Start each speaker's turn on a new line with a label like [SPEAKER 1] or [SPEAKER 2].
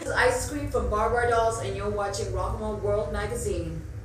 [SPEAKER 1] Ice Cream from BARB Dolls, and you're watching Rock and Roll World Magazine.